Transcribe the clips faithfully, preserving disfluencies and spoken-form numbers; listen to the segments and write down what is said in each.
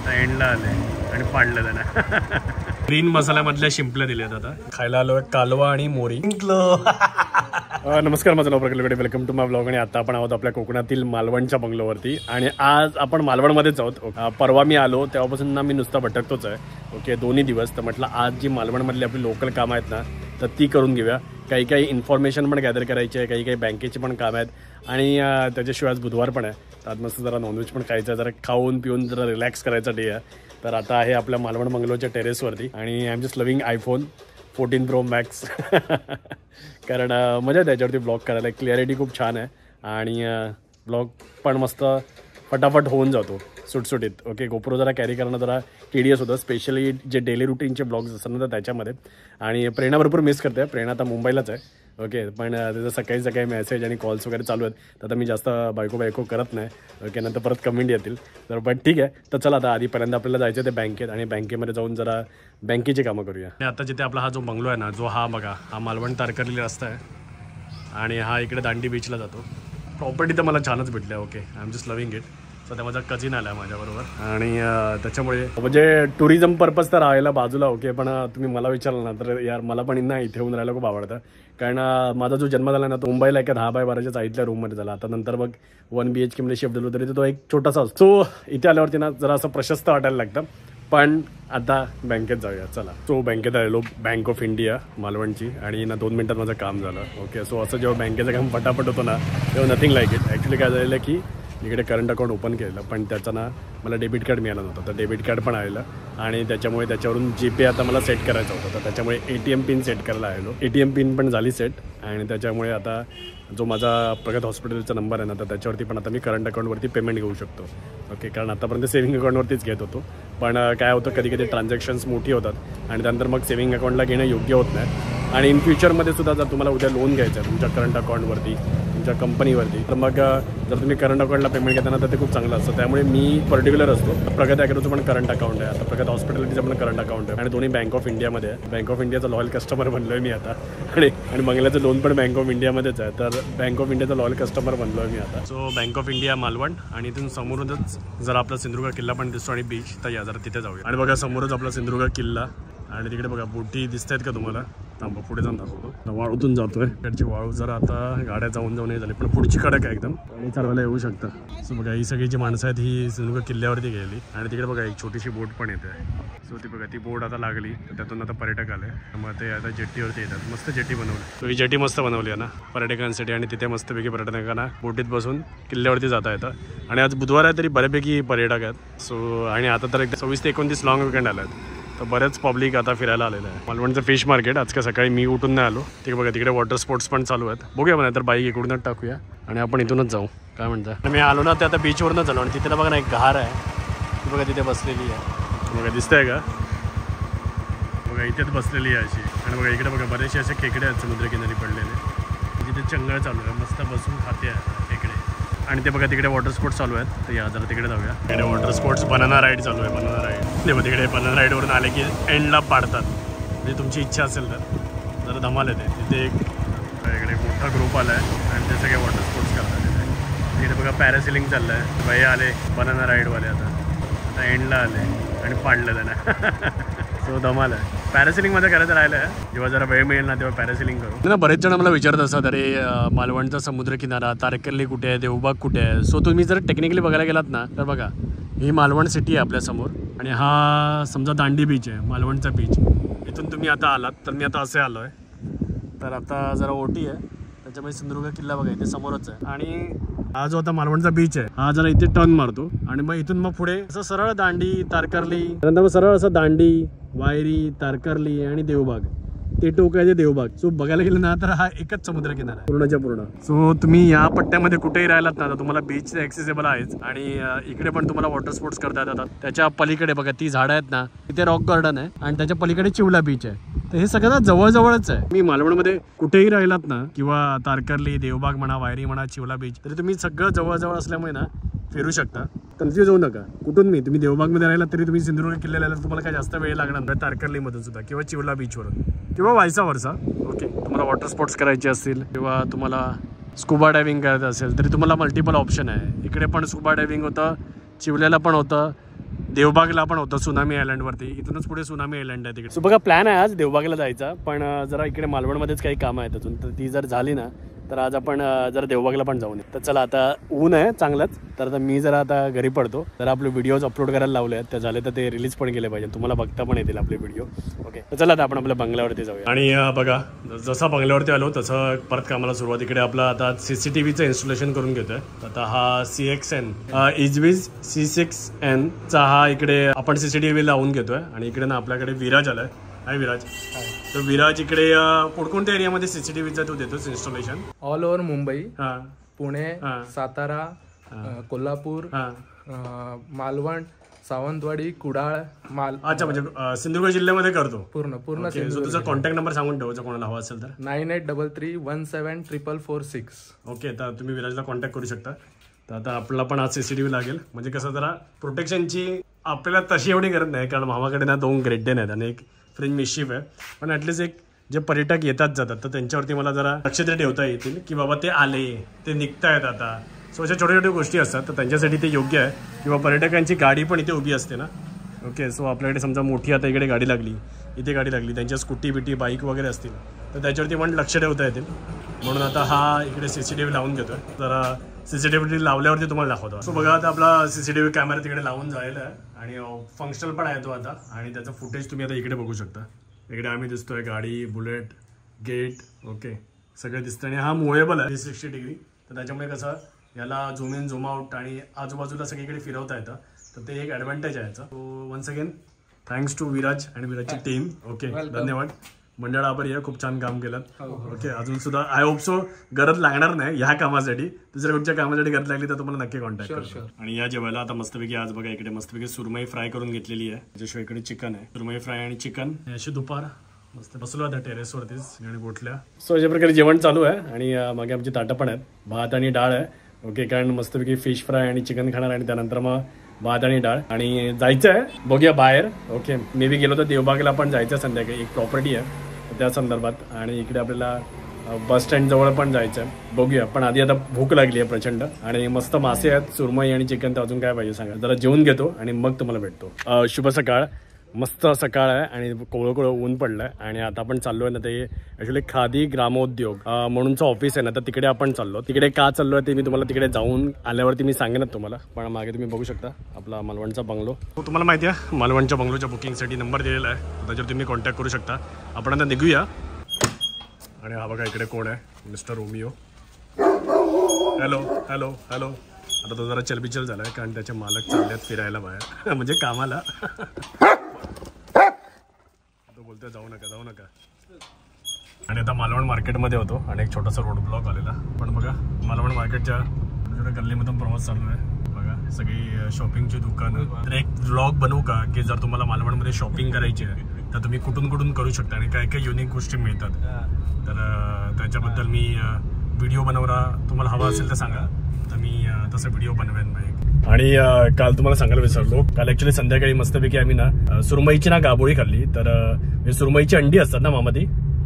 एंडला आले आणि पाडलं त्याला. ग्रीन मसाल्यामधल्या शिंपल्या दिल्यात. आता खायला आलोय कालवा आणि मोरी. नमस्कार, माझं नाव प्रकल्पकडे, वेलकम टू माय ब्लॉग. आणि आता आपण आहोत आपल्या कोकणातील मालवणच्या बंगलोवरती. आणि आज आपण मालवणमध्येच आहोत. परवा मी आलो तेव्हापासून ना मी नुसता भटकतोच आहे. ओके, दोन्ही दिवस. तर म्हटलं आज जी मालवणमधली आपली लोकल कामं आहेत ना, तर ती करून घेऊया. काही काही इन्फॉर्मेशन पण गॅदर करायची आहे, काही काही बँकेची पण कामं आहेत. आणि त्याच्याशिवाय आज बुधवार पण आहे, तर आज मस्त जरा नॉनव्हेज पण खायचं आहे, जरा खाऊन पिऊन जरा रिलॅक्स करायचा डे आहे. तर आता आहे आपल्या मालवण बंगलोच्या टेरेसवरती. आणि I am just loving iPhone fourteen pro max. कारण मजा त्याच्यावरती ब्लॉग करायला, क्लिअरिटी खूप छान आहे आणि ब्लॉग पण मस्त फटाफट होऊन जातो सुटसुटीत. ओके, गोप्रो जरा कॅरी करणं जरा टीडियस होतं, स्पेशली जे डेली रुटीनचे ब्लॉग्स असतात ना, तर त्याच्यामध्ये. आणि प्रेरणा भरपूर मिस करते. प्रेरणा आता मुंबईलाच आहे. ओके, पण त्याचं सकाळी सकाळी मेसेज आणि कॉल्स वगैरे चालू आहेत, तर आता मी जास्त बायको बायको करत नाही. ओके, नंतर परत कमेंट येतील. तर पण ठीक आहे. तर चला आता आधीपर्यंत आपल्याला जायचं ते बँकेत, आणि बँकेमध्ये जाऊन जरा बँकेची कामं करूया. आणि आता जिथे आपला हा जो बंगलो आहे ना, जो हा बघा, हा मालवण तारकर्ली रस्ता आहे आणि हा इकडे दांडी बीचला जातो. प्रॉपर्टी तर मला छानच भेटली आहे. Okay, I am just loving it. सध्या माझा कझिन आला आहे माझ्याबरोबर, आणि त्याच्यामुळे म्हणजे टुरिझम पर्पज तर राहायला बाजूला. ओके, पण तुम्ही मला विचारलं ना, तर यार मला पण ना इथे येऊन राहायला खूप आवडतं. कारण माझा जो जन्म झाला ना, तो मुंबईला एका दहा बाय बाराच्या साईडच्या रूममध्ये झाला. आता नंतर मग वन बी एच केमध्ये शिफ्ट झालो, तरी तो एक छोटासा असतो. सो इथे आल्यावरती ना जरा असं प्रशस्त वाटायला लागतं. पण आता बँकेत जाऊया, चला. सो बँकेत आलेलो, बँक ऑफ इंडिया मालवणची, आणि ना दोन मिनिटात माझं काम झालं. ओके, सो असं जेव्हा बँकेचं काम फटाफट होतं ना, तेव्हा नथिंग लाईक इट. ॲक्च्युली काय झालेलं की इकडे करंट अकाउंट ओपन केलं, पण त्याचं ना मला डेबिट कार्ड मिळालं नव्हतं. तर डेबिट कार्ड पण आलेलं, आणि त्याच्यामुळे त्याच्यावरून जी पे आता मला सेट करायचं होतं. तर त्याच्यामुळे A T M pin set करायला आलो. ए टी एम पिन पण झाली सेट, आणि त्याच्यामुळे आता जो माझा प्रगत हॉस्पिटलचा नंबर आहे ना, तर त्याच्यावरती पण आता मी करंट अकाउंटवरती पेमेंट घेऊ शकतो. ओके, कारण आतापर्यंत सेव्हिंग अकाउंटवरतीच घेत होतो. पण काय होतं, कधी कधी ट्रान्झॅक्शन्स मोठी होतात आणि त्यानंतर मग सेव्हिंग अकाउंटला घेणं योग्य होत नाही. आणि इन फ्युचरमध्ये सुद्धा जर तुम्हाला उद्या लोन घ्यायचं आहे तुमच्या करंट अकाउंटवरती, तुमच्या कंपनीवरती, तर मग जर तुम्ही करंट अकाउंटला पेमेंट घेताना तर ते खूप चांगलं असतं. त्यामुळे मी पर्टिक्युलर असतो. प्रगत ॲग्रोचं पण करंट अकाउंट आहे, आता प्रगत हॉस्पिटॅलिटीचं पण करंट अकाउंट आहे, आणि दोन्ही बँक ऑफ इंडियामध्ये आहे. बँक ऑफ इंडियाचा लॉयल कस्टमर बनलो आहे मी आता. आणि आणि बंगल्याचं लोन पण बँक ऑफ इंडियामध्येच आहे, तर बँक ऑफ इंडियाचा लॉयल कस्टमर बनलो आहे मी आता. So bank of India Malvan, आणि इथून समोरच जरा आपला सिंधुदुर्ग किल्ला पण दिसतो आणि बीच. तर या जरा तिथे जाऊया. आणि बघा समोरच आपला सिंधुदुर्ग किल्ला, आणि तिकडे बघा बोटी दिसत आहेत का तुम्हाला? थांबा, पुढे जाऊन दाखवतो. वाळूतून जातोय. इकडची वाळू जरा आता गाड्या जाऊन जाऊन हे झाली, पण पुढची कडक आहे एकदम, आणि चालवायला येऊ शकतं. सो बघा ही सगळी जी माणसं आहेत ही सिंधुदुर्ग किल्ल्यावरती गेली, आणि तिकडे बघा एक छोटीशी बोट पण येते. सो ती बघा, ती बोट आता लागली, त्यातून आता पर्यटक आले, मग ते आता जेट्टीवरती येतात. मस्त जेट्टी बनवली. सो ही जेट्टी मस्त बनवली आहे ना पर्यटकांसाठी, आणि तिथे मस्तपैकी पर्यटकांना बोटीत बसून किल्ल्यावरती जाता येतं. आणि आज बुधवार आहे तरी बऱ्यापैकी पर्यटक आहेत. सो आणि आता तर एक सव्वीस ते एकोणतीस लॉंग विकेंड आला आहे, तर बरेच पब्लिक आता फिरायला आलेलं आहे. मालवणचं फिश मार्केट आज का सकाळी मी उठून नाही आलो. ते बघा तिकडे वॉटर स्पोर्ट्स पण चालू आहेत. बघूया म्हणा, तर बाईक इकडूनच टाकूया आणि आपण इथूनच जाऊ. काय म्हणता? मी आलो ना ते आता बीचवरूनच आलो, आणि तिथे बघा ना एक घार आहे, ती बघा तिथे बसलेली आहे. बघा दिसतंय का? बघा इथेच बसलेली आहे अशी. आणि बघा इकडे बघा बरेचसे असे खेकडे आहेत समुद्रकिनारी पडलेले, तिथे चंगळ चालू आहे, मस्त बसून खाते आहे खेकडे. आणि ते बघा तिकडे वॉटर स्पोर्ट्स चालू आहेत, तर या जरा तिकडे जाऊया. तिकडे वॉटर स्पोर्ट्स बनाना राईड चालू आहे. बनाना राईड ते बघा तिकडे बनाना राईडवरून आले की एंडला पाडतात, म्हणजे तुमची इच्छा असेल तर जरा धमाल येते. तिथे एक इकडे मोठा ग्रुप आला आहे, आणि ते सगळे वॉटर स्पोर्ट्स करतात तिथे. तिकडे बघा पॅरासिलिंग चाललं आहे. भाई आले बनाना राईडवाले, आता आता एंडला आले आणि पाडलं त्यांना. सो धमाल आहे. पॅरासिलिंगमध्ये करायचं राहिलं आहे, जेव्हा जरा वेळ मिळेल ना तेव्हा पॅरासिलिंग करू ना. बरेच जण मला विचारत असतात, अरे मालवणचा समुद्रकिनारा तारकर्ली कुठे आहे, देवबाग कुठे आहे. सो तुम्ही जर टेक्निकली बघायला गेलात ना, तर बघा ही मालवण सिटी आहे आपल्यासमोर, आणि हा समजा दांडी बीच आहे, मालवणचा बीच. इथून तुम्ही आता आलात, तर मी आता असे आलो आहे, तर आता जरा ओटी आहे, त्याच्यामुळे सिंधुदुर्ग किल्ला बघा इथे समोरच आहे. आणि हा जो आता मालवणचा बीच आहे, हा जरा इथे टर्न मारतो, आणि मग इथून मग पुढे असं सरळ दांडी तारकर्ली, त्यानंतर मग सरळ असं दांडी, वायरी, तारकर्ली आणि देवबाग. ते टोकायचे देवबाग. सो बघायला गेलं ना तर हा एकच समुद्र किनारा आहे पूर्णच्या पूर्ण. सो तुम्ही या पट्ट्यामध्ये कुठेही राहिलात ना, तर तुम्हाला बीच ॲक्सेसेबल आहेच, आणि इकडे पण तुम्हाला वॉटर स्पोर्ट्स करता येतात. त्याच्या पलीकडे बघा ती झाडं आहेत ना, तिथे रॉक गार्डन आहे, आणि त्याच्या पलीकडे चिवला बीच आहे. तर हे सगळं जवळजवळच आहे. मी मालवणमध्ये कुठेही राहिलात ना, किंवा तारकर्ली, देवबाग म्हणा, वायरी म्हणा, चिवला बीच, तरी तुम्ही सगळं जवळजवळ असल्यामुळे ना फिरू शकता. कन्फ्यूज होऊ नका. कुठून मी तुम्ही देवबागमध्ये राहिलात तरी तुम्ही सिंधुदुर्ग किल्ल्याला आलात, तुम्हाला काय जास्त वेळ लागणार नाही तारकर्लीमधून सुद्धा, किंवा चिवला बीचवरून, किंवा वायसा वर्सा. ओके, तुम्हाला वॉटर स्पोर्ट्स करायचे असतील, किंवा तुम्हाला स्कुबा डायव्हिंग करायचं असेल, तरी तुम्हाला मल्टिपल ऑप्शन आहे. इकडे पण स्कुबा डायव्हिंग होतं, चिवल्याला पण होतं, देवबागला पण होतं सुनामी आयलंड वरती, इथूनच पुढे सुनामी आयलंड आहे तिकडे. सो बघा प्लॅन आहे आज देवबागला जायचा, पण जरा इकडे मालवणमध्येच काही कामं आहेत अजून, तर ती जर झाली ना तर आज आपण जरा देवबागला पण जाऊन येऊ. तर चला आता ऊन आहे चांगलंच, तर आता मी जरा आता घरी पडतो. जरा आपले व्हिडिओज अपलोड करायला लावले आहेत, त्या झाले तर ते रिलीज पण केले पाहिजे, तुम्हाला बघता पण येतील आपले व्हिडिओ. ओके तर चला आता आपण आपल्या बंगल्यावरती जाऊया. आणि बघा जसा बंगल्यावरती आलो तसं परत कामाला सुरुवात. इकडे आपला आता सीसीटीव्हीचं इन्स्टॉलेशन करून घेतोय. आता हा सी एक्स एन इजवीज सी सिक्स एन चा हा इकडे आपण सीसीटीव्ही लावून घेतोय. आणि इकडे ना आपल्याकडे विराज आलाय. हाय विराज. तर विराज इकडे कोणकोणत्या एरियामध्ये सीसीटीव्हीचा तू देतोस इन्स्टॉलेशन? ऑल ओव्हर मुंबई, हा पुणे, सातारा, कोल्हापूर, मालवण, सावंतवाडी, कुडाळ, माल. अच्छा म्हणजे सिंधुदुर्ग जिल्ह्यामध्ये करतो पूर्ण पूर्ण. तुझा कॉन्टॅक्ट नंबर सांगून ठेवायचा कोणाला हवा असेल तर. Nine eight double three one seven triple four six. Okay तर तुम्ही विराजला कॉन्टॅक्ट करू शकता. तर आता आपल्याला पण आज सीसीटीव्ही लागेल, म्हणजे कसं जरा प्रोटेक्शनची आपल्याला तशी एवढी गरज नाही, कारण मामाकडे ना दोन ग्रेट डेन आहेत आणि एक फ्रेंच मिशिफ आहे. पण ॲटलिस्ट एक जे पर्यटक येतात जातात तर त्यांच्यावरती मला जरा लक्ष तरी ठेवता येतील की बाबा ते आले, ते निघतायत आता. सो अशा छोट्या छोट्या गोष्टी असतात, तर त्यांच्यासाठी ते योग्य आहे. किंवा पर्यटकांची गाडी पण इथे उभी असते ना. ओके सो आपल्याकडे समजा मोठी आता इकडे गाडी लागली, इथे गाडी लागली, त्यांच्या स्कूटी बिटी बाईक वगैरे असतील तर त्याच्यावरती पण लक्ष ठेवता येतील. म्हणून आता हा इकडे सी सी टी व्ही लावून घेतो आहे. जरा सी सी टी व्ही लावल्यावरती तुम्हाला दाखवतो. सो बघा आता आपला C C T V camera तिकडे लावून जायला आहे आणि फंक्शनल पण आहे तो आता. आणि त्याचं फुटेज तुम्ही आता इकडे बघू शकता. इकडे आम्ही दिसतोय, गाडी, बुलेट, गेट, ओके सगळं दिसतं. आणि हा मुव्हेबल आहे थ्री सिक्स्टी डिग्री, तर त्याच्यामुळे कसं याला झूम इन झूम आउट आणि आजूबाजूला सगळीकडे फिरवता येतं, तर ते एक ॲडव्हान्टेज आहे याचा. So once again thanks to Viraj आणि विराजची टीम. ओके धन्यवाद. मंडळ आभारी आहे, खूप छान काम केलं. ओके अजून सुद्धा आय होप सो गरज लागणार नाही ह्या कामासाठी. दुसऱ्या कुठच्या कामासाठी गरज लागली तर तुम्हाला नक्की कॉन्टॅक्ट करा. आणि या जेवायला आता मस्तपैकी आज बघा इकडे मस्तपैकी सुरमई फ्राय करून घेतलेली आहे. त्याच्याशिवाय इकडे चिकन आहे, सुरमई फ्राय आणि चिकन. अशी दुपार मस्त बसलो आता टेरेसवरतीच आणि बोटल्या. सो अशा प्रकारे जेवण चालू आहे. आणि मागे आमची ताटं पण आहेत, भात आणि डाळ आहे. ओके कारण मस्तपैकी फिश फ्राय आणि चिकन खाणार आणि त्यानंतर मग भात आणि डाळ. आणि जायचं आहे बघूया बाहेर. ओके मे बी गेलो तर देवबागला पण जायचं संध्याकाळी, एक प्रॉपर्टी आहे त्या संदर्भात. आणि इकडे आपल्याला बस स्टँड जवळ पण जायचं आहे, बघूया. पण आधी आता भूक लागली आहे प्रचंड आणि मस्त मासे आहेत, सुरमई आणि चिकन. तर अजून काय पाहिजे सांगा. जरा जेवून घेतो आणि मग तुम्हाला भेटतो. शुभ सकाळ. मस्त सकाळ आहे आणि कोवळं कोवळं ऊन पडलं आहे. आणि आता आपण चाललो आहे ना, ते ॲक्च्युली खादी ग्रामोद्योग म्हणूनचं ऑफिस आहे ना, तर तिकडे आपण चाललो. तिकडे का चाललो आहे ते मी तुम्हाला तिकडे जाऊन आल्यावरती मी सांगेनच तुम्हाला. पण मागे तुम्ही बघू शकता आपला मालवणचा बंगलो. तुम्हाला माहिती आहे मालवणच्या बंगलोच्या बुकिंगसाठी नंबर दिलेला आहे, त्याच्यावर तुम्ही कॉन्टॅक्ट करू शकता. आपण आता निघूया. आणि हा बघा इकडे कोण आहे, mister Romeo. Hello hello hello. आता तो जरा चलबिचल झाला आहे कारण त्याचे मालक चाललेत फिरायला बाहेर म्हणजे कामाला. तो बोलतोय जाऊ नका जाऊ नका. आणि आता मालवण मार्केटमध्ये होतो आणि एक छोटासा रोड ब्लॉक आलेला. पण बघा मालवण मार्केटच्या छोट्या गल्लीमधून प्रवास चालू आहे. बघा सगळी शॉपिंगची दुकानं. तर एक ब्लॉग बनवू का की जर तुम्हाला मालवणमध्ये शॉपिंग करायची आहे तर तुम्ही कुठून कुठून करू शकता आणि काय काय युनिक गोष्टी मिळतात. तर त्याच्याबद्दल मी व्हिडिओ बनवला, तुम्हाला हवा असेल तर सांगा, तर मी तसा व्हिडिओ बनवेन. आणि काल तुम्हाला सांगायला विसरलो, काल ऍक्च्युली संध्याकाळी मस्तपैकी आम्ही ना सुरमईची ना गाबोळी खाल्ली. तर सुरमईची अंडी असतात ना मामा, ती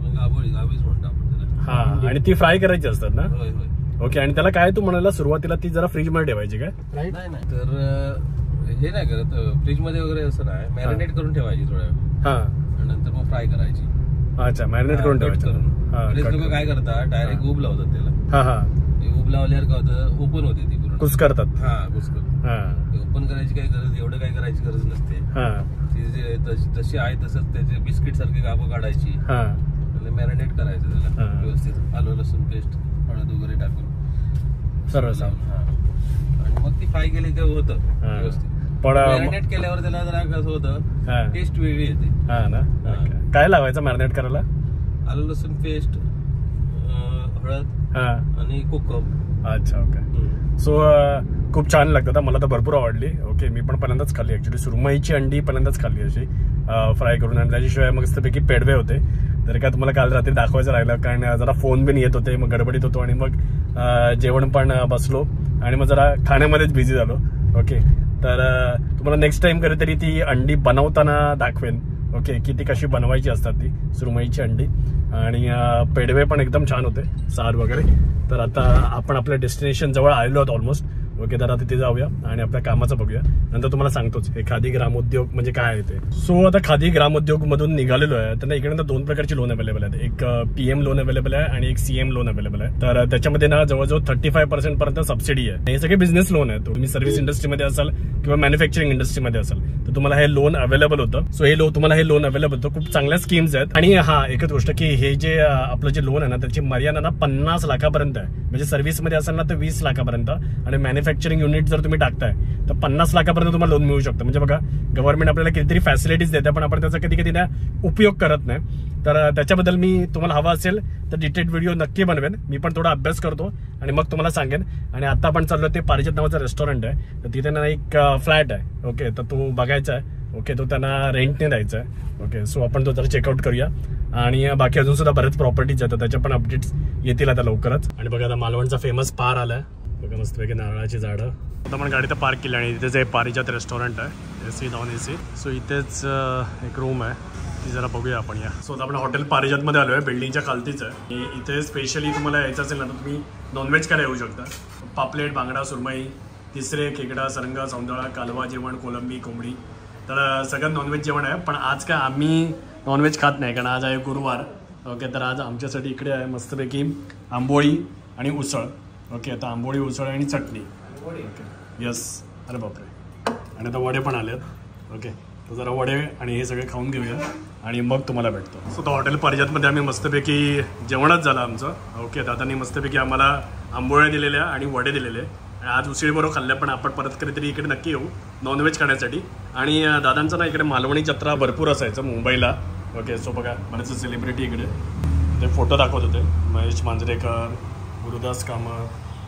हा आणि ती फ्राय करायची असतात ना. ओके आणि त्याला काय तू म्हणाला सुरुवातीला ती जरा फ्रीज मध्ये ठेवायची काय? तर हे नाही करत फ्रीज मध्ये वगैरे असं नाही, मॅरिनेट करून ठेवायची थोड्या वेळ. हा नंतर मग फ्राय करायची. अच्छा मॅरिनेट करून ठेवायचं. काय करतात डायरेक्ट उब लावतात त्याला. हा हा उब लावल्यावर काय होतं, ओपन होते ती पूर्ण कुस करतात. हा कुस करतात. ओपन करायची काही गरज, एवढं काही करायची गरज नसते. ती जशी आहे तसंच त्याचे बिस्किट सारखी गाभं काढायची, मॅरिनेट करायचं त्याला व्यवस्थित, आलं लसूण पेस्ट हळद वगैरे टाकून सरळ लावून. आणि मग ती फ्राय केली काय होतं व्यवस्थित. पण मॅरिनेट केल्यावर त्याला जरा कसं होतं, टेस्ट वेगळी येते. हा ना. काय लावायचं मॅरिनेट करायला? आलं लसूण पेस्ट, हळद आणि कोकम. अच्छा ओके. सो खूप छान लागतं, मला तर भरपूर आवडली. ओके मी पण पहिल्यांदाच खाल्ली ऍक्च्युली सुरमईची अंडी, पहिल्यांदाच खाल्ली अशी फ्राय करून. आणि त्याच्याशिवाय मग मस्तपैकी पेडवे होते. तर काय तुम्हाला काल रात्री दाखवायचं राहिलं कारण जरा फोन बिन येत होते, मग गडबडीत होतो आणि मग जेवण पण बसलो आणि मग जरा खाण्यामध्येच बिझी झालो. ओके तर तुम्हाला नेक्स्ट टाइम कधीतरी ती अंडी बनवताना दाखवेन. ओके की ती कशी बनवायची असतात ती सुरमईची अंडी. आणि पेडवे पण एकदम छान होते, सार वगैरे. तर आता आपण आपल्या डेस्टिनेशन जवळ आलेलो आहोत ऑलमोस्ट. ओके, तर आता तिथे जाऊया आणि आपल्या कामाचं बघूया. नंतर तुम्हाला सांगतोच हे खादी ग्रामोद्योग म्हणजे काय आहे ते. सो आता खादी ग्रामोद्योग मधून निघालेलो आहे. त्यांना इकडे दोन प्रकारची लोन अवेलेबल आहेत. एक पीएम लोन अवेलेबल आहे आणि एक सीएम लोन अवेलेबल आहे. तर त्याच्यामध्ये ना जवळजवळ थर्टी फाय पर्सेंट पर्यंत सबसिडी आहे. हे सगळे बिझनेस लोन आहे. तुम्ही सर्व्हिस इंडस्ट्रीमध्ये असाल किंवा मॅन्युफॅक्चरिंग इंडस्ट्रीमध्ये असाल तर तुम्हाला हे लोन अवेलेबल होतं. सो हे लोन तुम्हाला हे लोन अवेलेबल होतं. खूप चांगल्या स्कीम्स आहेत. आणि हा एकच गोष्ट की हे जे आपलं जे लोन आहे ना त्याची मर्यादा ना पन्नास लाखापर्यंत आहे. म्हणजे सर्व्हिसमध्ये असाल ना तर वीस लाखापर्यंत आणि मॅन्युफॅक्चरिंग युनिट जर तुम्ही टाकताय तर पन्नास लाखापर्यंत तुम्हाला लोन मिळू शकतं. म्हणजे बघा गव्हर्नमेंट आपल्याला कितीतरी फॅसिलिटीज देते पण आपण त्याचा कधी कधी ना उपयोग करत नाही. तर त्याच्याबद्दल मी तुम्हाला हवा असेल तर डिटेल व्हिडिओ नक्की बनवेन. मी पण थोडा अभ्यास करतो आणि मग तुम्हाला सांगेन. आणि आता आपण चाललो ते पारिजात नावाचं रेस्टॉरंट आहे. तर तिथे ना एक फ्लॅट आहे. ओके, तर तो बघायचा आहे. ओके, तो त्यांना रेंटने द्यायचा आहे. ओके, सो आपण तो जरा चेकआउट करूया. आणि बाकी अजून सुद्धा बरेच प्रॉपर्टीज आहेत तर त्याच्या पण अपडेट्स येतील आता लवकरच. आणि बघा आता मालवणचा फेमस पार आलाय. बघा मस्तपैकी नारळाची झाडं. आता आपण गाडी तर पार्क केली आणि इथे जे पारिजात रेस्टॉरंट आहे एसी नॉन एसी. सो इथेच एक रूम आहे ती जरा बघूया आपण. या सो आता आपण हॉटेल पारिजातमध्ये आलो आहे. बिल्डिंगच्या खालतीच आहे. इथे स्पेशली तुम्हाला यायचं असेल ना तर तुम्ही नॉनव्हेज खायला येऊ शकता. पापलेट, बांगडा, सुरमई, तिसरे, खेकडा, सरंगा, सौंदळा, कालवा जेवण, कोलंबी, कोंबडी. तर सगळं नॉनव्हेज जेवण आहे. पण आज काय आम्ही नॉनव्हेज खात नाही कारण आज आहे गुरुवार. ओके, तर आज आमच्यासाठी इकडे आहे मस्तपैकी आंबोळी आणि उसळ. ओके, आता आंबोळी, उसळ आणि चटणी. Okay, yes. अरे बापरे. आणि आता वडे पण आलेत. ओके, तर जरा वडे आणि हे सगळे खाऊन घेऊया आणि मग तुम्हाला भेटतो. सो तर हॉटेल पारिजातमध्ये आम्ही मस्तपैकी जेवणच झालं आमचं. ओके, दादांनी मस्तपैकी आम्हाला आंबोळ्या दिलेल्या आणि वडे दिलेले. आणि आज उशिळीबरोबर खाल्ल्या पण आपण परत कधीतरी इकडे नक्की येऊ नॉनव्हेज खाण्यासाठी. आणि दादांचं ना इकडे मालवणी जत्रा भरपूर असायचं मुंबईला. ओके, सो बघा बरेचसे सेलिब्रिटी इकडे ते फोटो दाखवत होते. महेश मांजरेकर, गुरुदास कामत,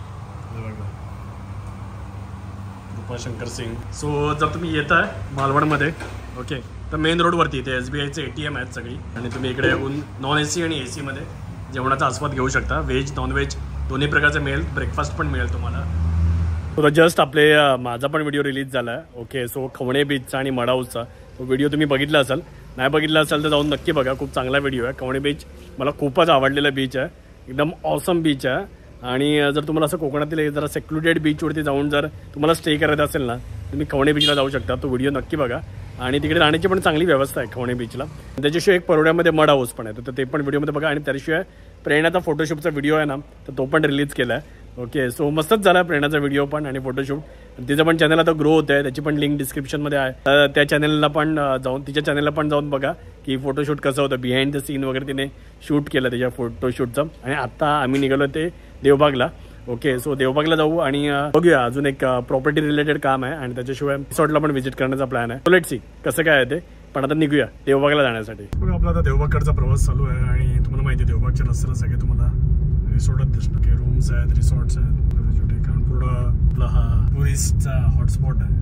रूपा शंकर सिंग. सो जर तुम्ही येत आहे मालवणमध्ये ओके तर मेन रोडवरती इथे एस बी आयचे ए टी एम आहेत सगळी. आणि तुम्ही इकडे येऊन नॉन ए सी आणि ए सीमध्ये जेवणाचा आस्वाद घेऊ शकता. व्हेज नॉनव्हेज दोन्ही प्रकारचे मिळेल. ब्रेकफास्ट पण मिळेल तुम्हाला. तो जस्ट आपले माझा पण व्हिडिओ रिलीज झाला आहे. ओके, सो खवणे बीचचा आणि मडाऊसचा तो व्हिडिओ तुम्ही बघितला असाल. नाही बघितला असाल तर जाऊन नक्की बघा. खूप चांगला व्हिडिओ आहे. खवणे बीच मला खूपच आवडलेला बीच आहे. एकदम ऑसम बीच आहे. आणि जर तुम्हाला असं कोकणातील जरा सेक्लुडेड बीचवरती जाऊन जर तुम्हाला स्टे करायचं असेल ना तुम्ही खवणे बीचला जाऊ शकता. तो व्हिडिओ नक्की बघा. आणि तिकडे राहण्याची पण चांगली व्यवस्था आहे खवणे बीचला. त्याच्याशिवाय एक परोड्यामध्ये मड हाऊस पण आहे तर ते पण व्हिडिओमध्ये बघा. आणि त्याशिवाय प्रेरणाचा फोटोशूटचा व्हिडिओ आहे ना तर तो पण रिलीज केला आहे. ओके, सो मस्तच झाला प्रेरणाचा व्हिडिओ पण आणि फोटोशूट. तिचं पण चॅनल आता ग्रो होत आहे. त्याची पण लिंक डिस्क्रिप्शनमध्ये आहे. तर त्या चॅनलला पण जाऊन तिच्या चॅनलला पण जाऊन बघा की फोटोशूट कसं होतं. बिहाइंड द सीन वगैरे तिने शूट केलं त्याच्या फोटोशूटचं. आणि आत्ता आम्ही निघालो ते देवबागला. ओके, सो देवबागला जाऊ आणि बघूया. अजून एक प्रॉपर्टी रिलेटेड काम आहे आणि त्याच्याशिवाय रिसॉर्टला पण व्हिजिट करण्याचा प्लॅन आहे. लेट्स सी कसं काय आहे ते. पण आता निघूया देवबागला जाण्यासाठी. बघा आपला आता देवबागकडचा प्रवास चालू आहे. आणि तुम्हाला माहिती आहे देवबागच्या रस्त्याला सगळे तुम्हाला रिसॉर्टच दिसणार की रूम्स आहेत, रिसॉर्ट्स आहेत छोटे. कारण पूर्ण आपला हा टुरिस्टचा हॉटस्पॉट आहे.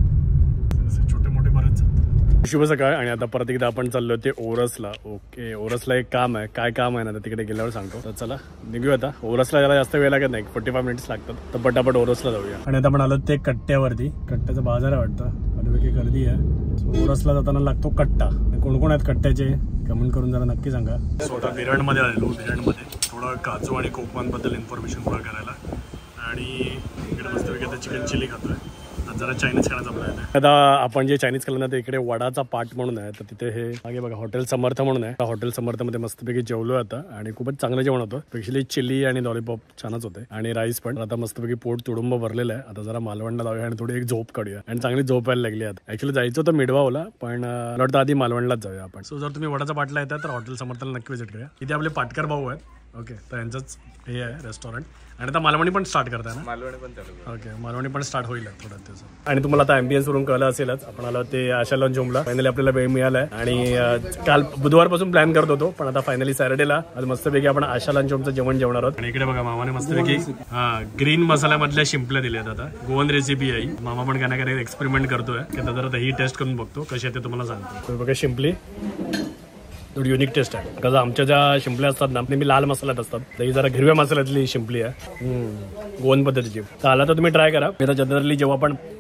छोटे मोठे बरेच आहेत. शुभ सकाळ. आणि आता परत एकदा आपण चाललो ते ओरसला. ओके, ओरसला एक काम आहे. काय काम आहे ना तिकडे गेल्यावर सांगतो. तर चला निघूया आता. ओरसला जरा जास्त वेळ लागत नाही. फोर्टी फाय मिनिट्स लागतात. तर पटापट ओरसला जाऊया. आणि आता आपण आलो ते कट्ट्यावरती. कट्ट्याचा बाजार आहे वाटतं. बऱ्यापैकी गर्दी आहे. ओरसला जाताना लागतो कट्टा. कोण कोण आहेत कट्ट्याचे कमेंट करून जरा नक्की सांगा. स्वतः विराटमध्ये आलेलो. विराटमध्ये थोडं काजू आणि कोकमांबद्दल इन्फॉर्मेशन गोळा करायला. आणि इकडे मस्तपैकी आता चिकन चिली खातोय. जरा चायनीज खाण्याचा प्लॅन आहे. आता आपण जे चायनीज खाल्लं ना ते इकडे वडाचा पाट म्हणून आहे. तर तिथे हे मागे बघा हॉटेल समर्थ म्हणून आहे. हॉटेल समर्थमध्ये मस्तपैकी जेवलो आता आणि खूपच चांगलं जेवण होतं. स्पेशली चिली आणि लॉलीपॉप छानच होते आणि राईस पण. आता मस्तपैकी पोट तुडुंब भरलेलं आहे. आता जरा मालवणला जाऊया आणि थोडी एक झोप काढूया. आणि चांगली झोप यायला लागली आता. ऍक्च्युली जायचं होतं मिडवावला पण वाटतं आधी मालवणलाच जाऊया आपण. सो जर तुम्ही वडाचा पाटला येतात तर हॉटेल समर्थला नक्की व्हिजिट करूया. इथे आपले पाटकर भाऊ आहेत. ओके, तर यांचंच हे आहे रेस्टॉरंट. आणि आता मालवणी पण स्टार्ट करताय ना. मालवणी पण चालू. ओके, मालवणी पण स्टार्ट होईल थोडं त्याचं. आणि तुम्हाला आता अँबियन्स वरून कळलं असेलच. आपण आलो ते आशा लॉन्च होमला. फायनली आपल्याला वेळ मिळालाय. आणि काल बुधवारपासून प्लॅन करत होतो पण आता फायनली सॅटर्डेला आज मस्तपैकी आपण आशा लॉन्च होमचं जेवण जेवणार आहोत. आणि इकडे बघा मामाने मस्तपैकी हा ग्रीन मसाल्यामधल्या शिंपल्या दिल्यात. आता गोवन रेसिपी आहे. मामा पण काय ना काय एक्सपेरिमेंट करतोय की आता जरा ही टेस्ट करून बघतो कशी आहे ते तुम्हाला सांगतो. बघा शिंपली थोडी युनिक टेस्ट आहे. कसं आमच्या ज्या शिंपल्या असतात ना नेहमी लाल मसाल्यात असतात. तर ही जरा हिरव्या मसाल्यातली शिंपली आहे गोवन पद्धतीची. तर आला तर तुम्ही ट्राय करा. आता जनरली जेव्हा आपण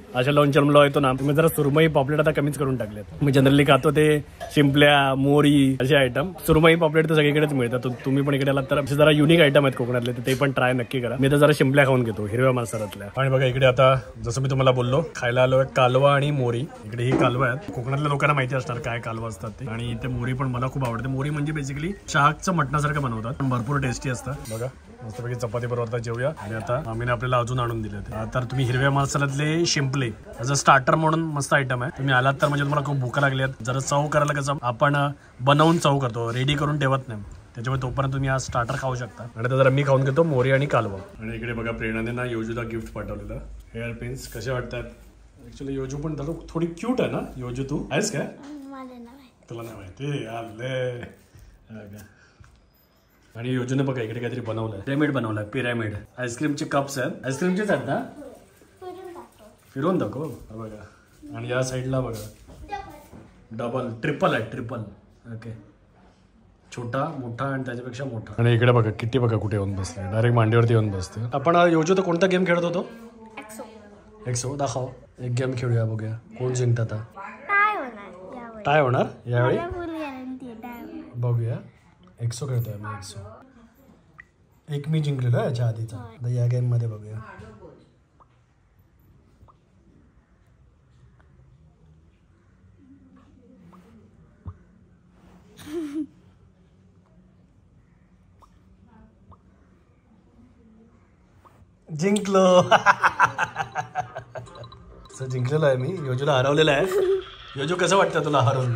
अशा लोणच्याला येतो ना तुम्ही जरा सुरमई पॉपलेट आता कमीच करून टाकलेत. मी जनरली खातो ते शिंपल्या मोरी असे आयटम. सुरमई पॉपलेट तर सगळीकडेच मिळतात. तुम्ही पण इकडे आलात तर जरा युनिक आयटम आहेत कोकणातले ते पण ट्राय नक्की करा. मी तर जरा शिंपल्या खाऊन घेतो हिरव्या मसाल्यातल्या. आणि बघा इकडे आता जसं मी तुम्हाला बोललो खायला आलोय कालवा आणि मोरी. इकडे ही कालवा आहेत. कोकणातल्या लोकांना माहिती असणार काय कालवा असतात ते. आणि ते मोरी पण मला खूप आवडते. मोरी म्हणजे बेसिकली शाकचं मटणासारखं बनवतात पण भरपूर टेस्टी असतं. बघा मस्तपैकी चपाती बरोबर आता जेवूया. आणि आता आम्ही आपल्याला अजून आणून दिले तर तुम्ही हिरव्या मसाल्यातले शिंपले ॲज अ स्टार्टर म्हणून मस्त आयटम आहे. तुम्ही आलात तर म्हणजे तुम्हाला खूप भूक लागली आहेत. जरा चव करायला कसं आपण बनवून चव करतो रेडी करून ठेवत नाही त्याच्यामुळे तोपर्यंत तुम्ही आज स्टार्टर खाऊ शकता. आणि आता जरा मी खाऊन घेतो मोरी आणि कालवा. आणि इकडे बघा प्रेरणाने ना योजूला गिफ्ट पाठवलेलं हेअर पिन्स. कसे वाटतात? ऍक्च्युली योजू पण थोडी क्यूट आहे ना. योजू तू आहेस काय? तुला नाही माहिती आले. आणि योजने बघा इकडे काहीतरी बनवलंय पिरॅमिड बनवलाय. पिरॅमिड आईस्क्रीमचे कप्स आहेत. आईस्क्रीमचेच आहेत ना. फिरवून दाखव बघा. आणि या साईडला बघा डबल ट्रिपल आहे. Triple okay. छोटा मोठा आणि त्याच्यापेक्षा मोठा. आणि इकडे बघा किती बघा कुठे येऊन बसले. डायरेक्ट मांडीवरती येऊन बसते. आपण योजू तर कोणता गेम खेळत होतो? एक्सो. दाखव एक गेम खेळूया बघूया कोण जिंकत आता. काय होणार यावेळी बघूया. एक्सो खेळतोय मी. एक्सो एक मी जिंकलेलो याच्या आधीचा. आता या गेम मध्ये बघूया. जिंकलो. जिंकलेलो आहे मी. योजूला हरवलेला आहे. योजू कसं वाटतं तुला हरवून?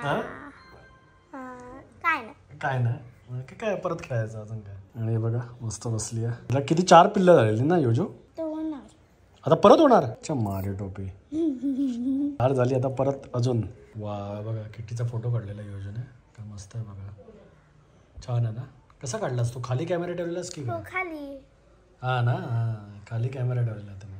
काय ना काय परत खेळायचं अजून काय. आणि बघा मस्त बसली आहे. तिला किती चार पिल्लं झालेली ना योजू. आता परत होणार. अच्छा मारे टोपी चार झाली आता परत अजून. वा बघा किट्टीचा फोटो काढलेला योजूने. काय मस्त आहे बघा. छान आहे ना. कसा काढलास तू? खाली कॅमेरा ठेवलेलास की खाली? हा ना. हा खाली कॅमेरा ठेवलेला.